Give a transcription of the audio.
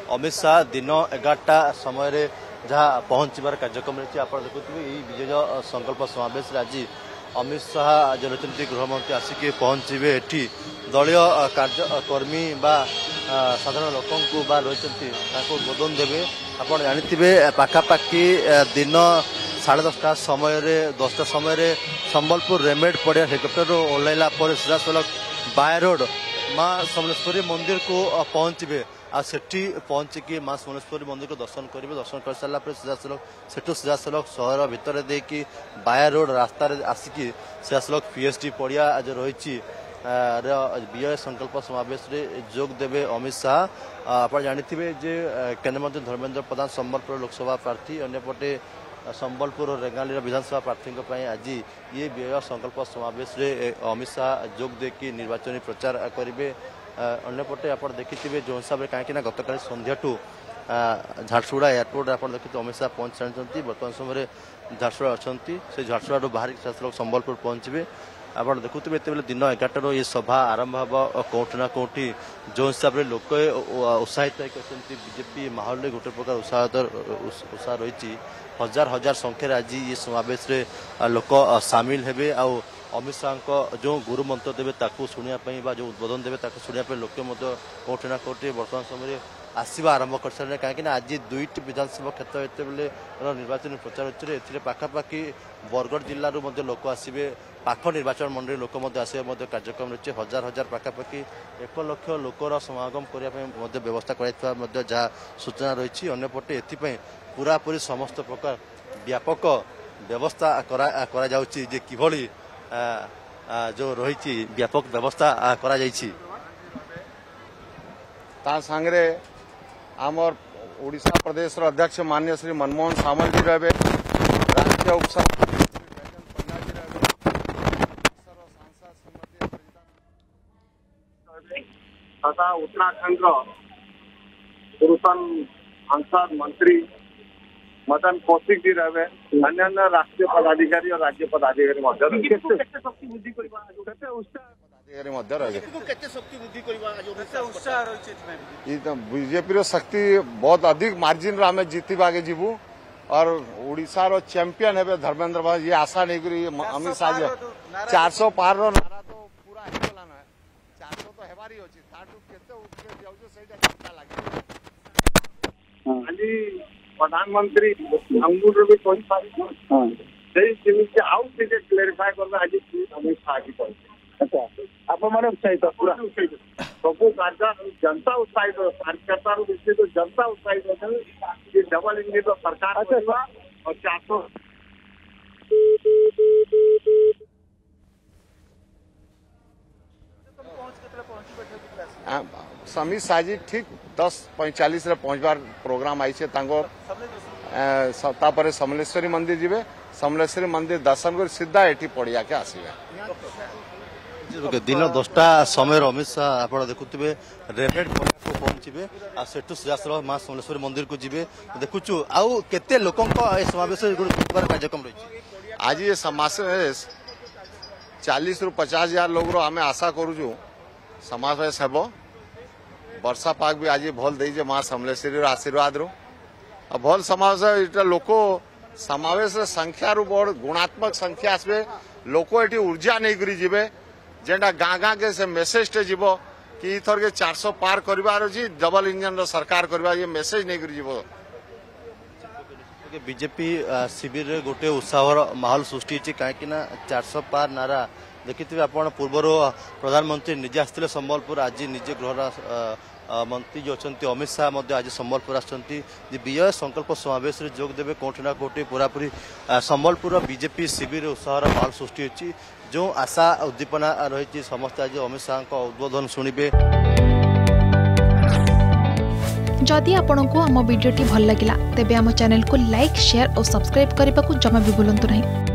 अमित शाह दिन 11टा समय जहाँ पहुंचार कार्यक्रम रही आप देखुए विजय संकल्प समावेश आज अमित शाह आज रही गृहमंत्री आसिक पहुंचे एटी दलीय कार्यकर्मी साधारण लोक रही उद्बोधन देवे आप जानी पाखापाखि दिन 10:30 समय 10टा समय संबलपुर रेमेड पड़िया हेलीकप्टर ओह्लैला सीधा सड़क बाय रोड माँ समलेश्वरी मंदिर को पहुंचे आठी पहुंचिकी माँ समलेश्वरी मंदिर को दर्शन करेंगे। दर्शन कर सारा सीधा सड़क सहर भितर देकी बाय रोड रास्ता आसिकी सीधा सड़क पीएचडी पड़िया आज रही विजय संकल्प समावेश जोग देवे अमित शाह। आप जानी जे केंद्र मंत्री धर्मेंद्र प्रधान संबलपुर लोकसभा प्रार्थी अंपटे संबलपुर और रेंगाली विधानसभा प्रार्थी आज ये विजय संकल्प समावेश अमित शाह जोग देकी निर्वाचन प्रचार करेंगे। अंपटे आप देखिए जो हिसाब से कहीं गतकाल संध्या झारसुगुड़ा एयरपोर्ट आप देखिए अमित शाह पहुंच सारी बर्तमान समय झारसुगुड़ा अच्छा से झारसुगुड़ा बाहर संबलपुर पहुंचे। आप देखुवे ये दिन 11टार ये सभा आरंभ हम कौटि ना कौटि जो हिसाब से लोक उत्साहित बीजेपी माहौल में गोटे प्रकार उत्साह रही हजार हजार संख्यार आज ये समावेश लोक सामिल हेबे आ अमित शाह जो गुरु मंत्र देवे ताकू शुणापी जो उद्बोधन देवे ताकू शुणापी लोके कौटि ना कौटि बर्तमान समय आसवा आरंभ कर सारे कहीं आज 2टी विधानसभा क्षेत्र एत बेले निर्वाचन प्रचार होती पाखापाखि बरगढ़ जिलूर लोक आसवे पाख निर्वाचन मंडली लोक आसवे कार्यक्रम रही हजार हजार पाखापाखि 1 लाख लोकर समागम करने व्यवस्था कर जहाँ सूचना रही अंपटे एपाई पूरापूरी समस्त प्रकार व्यापक व्यवस्था करा जाउछि जे किभली जो रही व्यापक व्यवस्था करा जाइछि। ता संगे आमर ओडिशा प्रदेश अध्यक्ष माननीय श्री मनमोहन सामल जी रहे राज्य उपसभापति तथा उत्तराखंड पुरुषोत्तम सांसद मंत्री मदन कौशिक जी रहे अन्य राष्ट्रीय पदाधिकारी और राज्य पदाधिकारी बीजेपी शक्ति बहुत अधिक मार्जिन आम जीतवा के जीवु और ओडिशा रो चैंपियन है धर्मेंद्र प्रधान ये आशा नहीं करी अमित शाह 400 पार रो नारा तो पूरा हेगला न 400 तो हेबारी होची ताटू केते उठके जाउछो सेटा चिंता लागे खाली प्रधानमंत्री अंगुर भी कोई पारी से जिमिति आउ से क्लेरिफाई करबे आज अमित शाह जी को अच्छा आप माने उत्साहित पूरा सब कार्य जनता उत्साहित कार्यकर्ता विषय तो जनता उत्साहित होती डबल इंजन तो सरकार और 400 अमित शाह जी ठीक 10:45 पहुंचबार प्रोग्राम आई समलेश्वरी मंदिर जीवे समलेश्वरी मंदिर दर्शन कर सीधा एटी पड़िया के आसवे दिन 10टा समय अमित शाह आप देखुए रेमेड को पहुंचे सेठू सीधा माँ समलेश्वरी मंदिर को जी देखुचु आउ केते लोक समावेश कार्यक्रम रही आज ये समावेश 40 ରୁ 50 हजार लोग आम आशा करूँ समावेश हेब वर्षा पाग भी आज भल दे माँ समलेश्वरी आशीर्वाद रू भल समावेश लोक समावेश संख्या रू बड़ गुणात्मक संख्या आसवे लोक ये ऊर्जा नहीं करी जीवे जेटा गाँ गाँ के से मेसेज टे जीव कि इथर के 400 पार करार अच्छी डबल इंजन सरकार करवा ये मेसेज नहीं करी जीव बीजेपी शिविर गोटे उत्साह माहौल सृष्टि कहीं 400 पार नारा देखिए आप पूर्वर प्रधानमंत्री निजे आसते संबलपुर आज निजे गृह मंत्री जो अच्छा अमित शाह आज संबलपुर आसछंती विजय संकल्प समावेश जोग देवे कोठी ना कोठी पूरापूरी संबलपुर बीजेपी शिविर उत्साह माहौल सृष्टि होती जो आशा उद्दीपना रही समस्त आज अमित शाह उद्बोधन शुणिबे। जदि आपंक आम भिडी भल लगा तेब आम चैनल को लाइक शेयर और सब्सक्राइब करने को जमा भी भूलु नहीं।